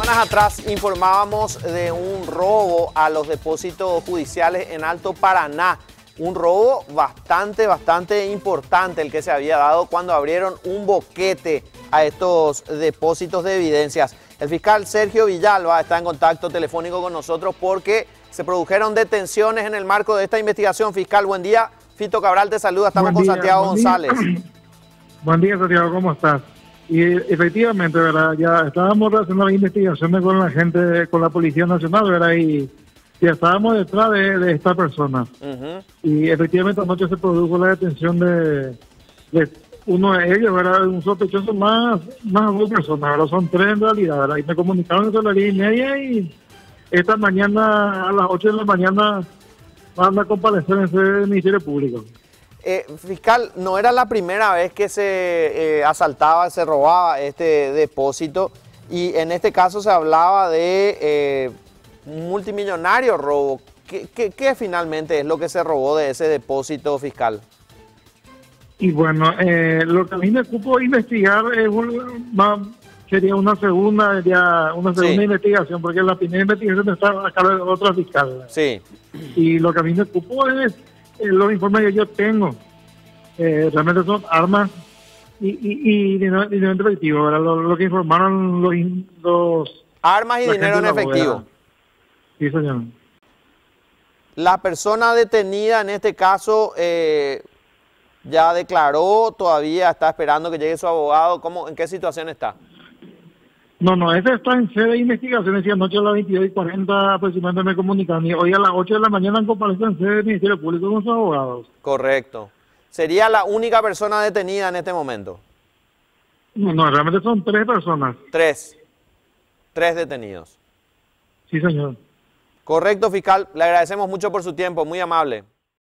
Semanas atrás informábamos de un robo a los depósitos judiciales en Alto Paraná. Un robo bastante importante el que se había dado cuando abrieron un boquete a estos depósitos de evidencias. El fiscal Sergio Villalba está en contacto telefónico con nosotros porque se produjeron detenciones en el marco de esta investigación. Fiscal, buen día. Fito Cabral te saluda, estamos con Santiago González. Buen día, Santiago, ¿cómo estás? Y efectivamente, ¿verdad? Ya estábamos haciendo las investigaciones con la gente, con la Policía Nacional, ¿verdad? Y ya estábamos detrás de esta persona. Y efectivamente anoche se produjo la detención de uno de ellos, ¿verdad? Un sospechoso más dos personas, ¿verdad? Son tres en realidad, ¿verdad? Y me comunicaron a las 10:30 y esta mañana a las 8 de la mañana van a comparecer en ese Ministerio Público. Fiscal, no era la primera vez que se asaltaba, se robaba este depósito y en este caso se hablaba de un multimillonario robo. ¿Qué finalmente es lo que se robó de ese depósito, fiscal? Y bueno, lo que a mí me ocupo investigar es sería una segunda investigación, porque la primera investigación está a cargo de otra fiscal. Sí. Y lo que a mí me ocupo es los informes que yo tengo. Realmente son armas y dinero en efectivo, ¿verdad? Lo que informaron los armas y dinero en efectivo. Sí, señor. La persona detenida en este caso ya declaró, todavía está esperando que llegue su abogado. ¿En qué situación está? No, ese está en sede de investigaciones y anoche a las 22:40 aproximadamente me comunicaron y hoy a las 8 de la mañana comparece en sede del Ministerio Público con sus abogados. Correcto. ¿Sería la única persona detenida en este momento? No, realmente son tres personas. Tres detenidos. Sí, señor. Correcto, fiscal. Le agradecemos mucho por su tiempo, muy amable.